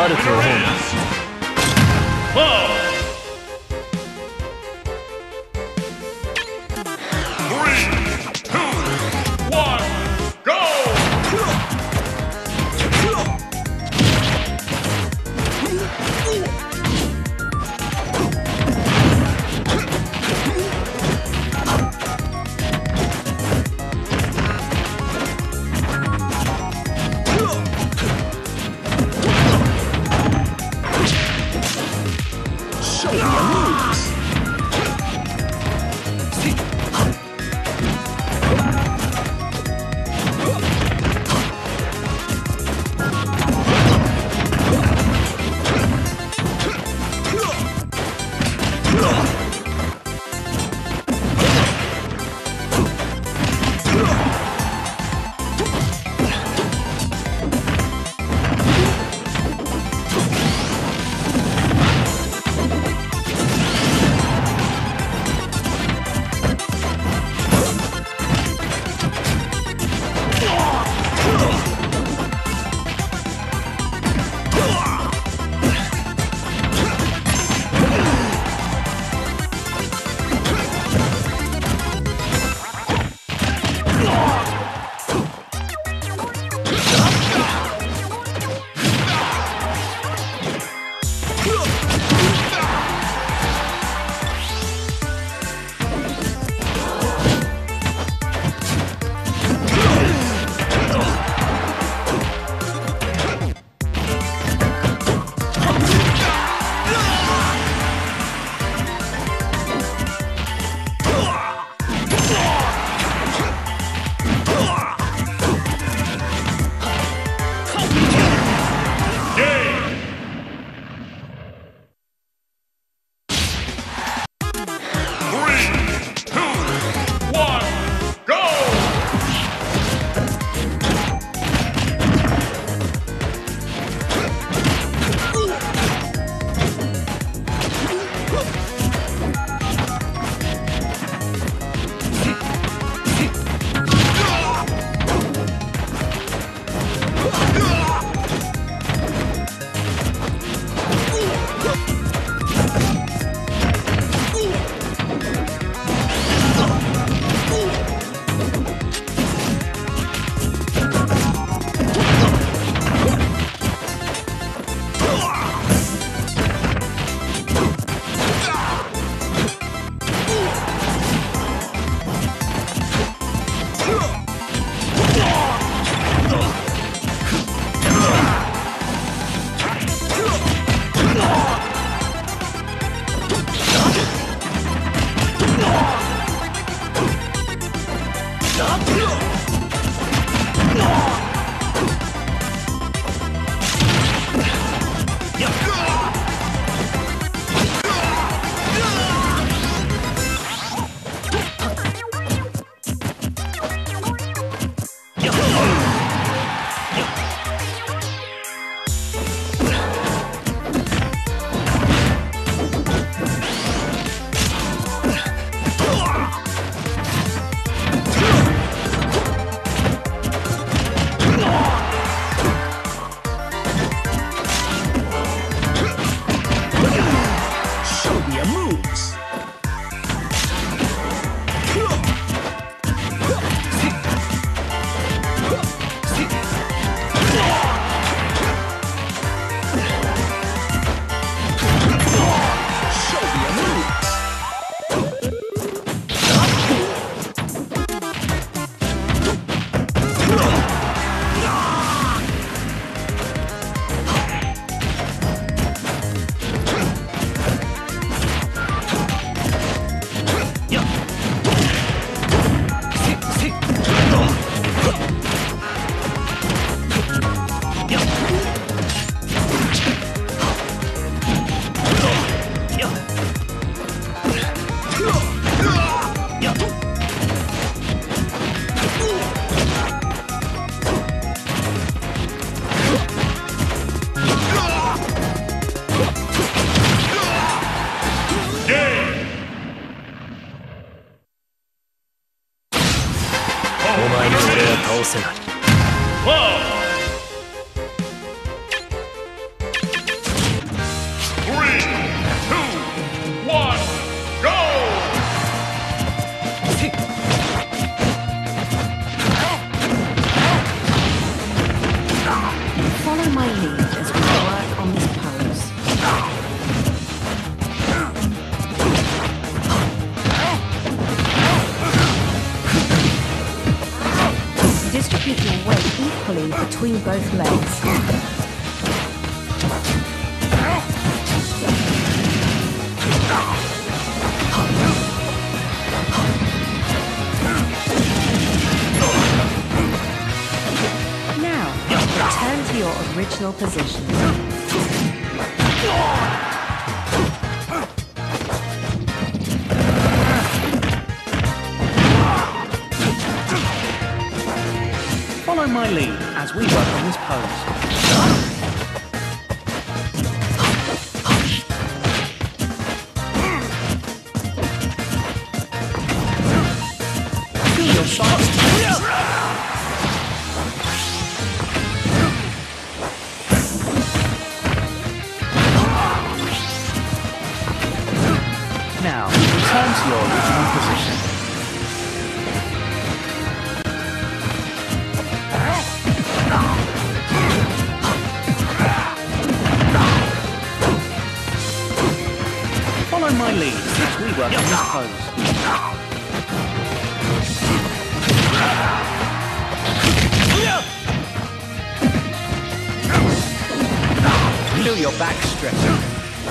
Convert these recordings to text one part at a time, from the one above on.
to throw him. Whoa! 3, 2, 1, go! Show me your moves! between both legs. Now, return to your original position. Follow my lead as we work on this pose. Feel your sides. Now, return to your original position. Follow my lead as we work on this pose. Feel your back stretching.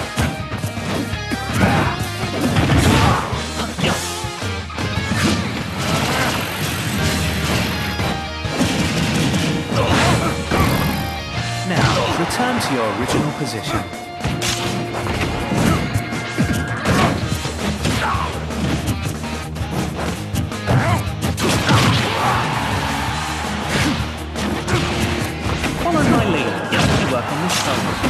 Now, return to your original position. Follow my lead as we work on this pose.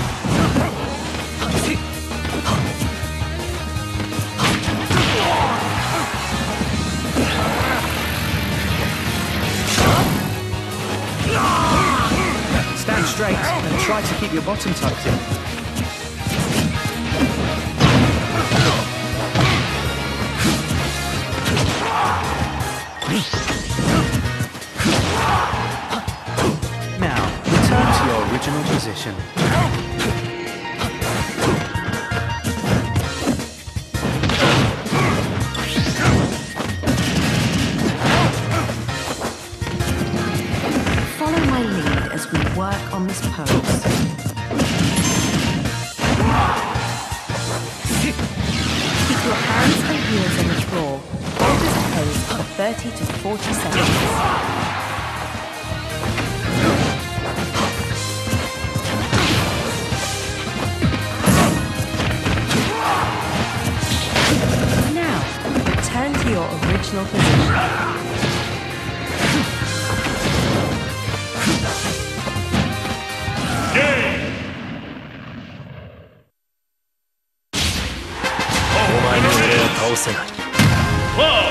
Stand straight and try to keep your bottom tucked in. Now, return to your original position. Follow my lead as we work on this pose. Keep your hands and heels on the floor. Hold this pose for 30 to 40 seconds. Return to your original position. Game! お前の俺は倒せない。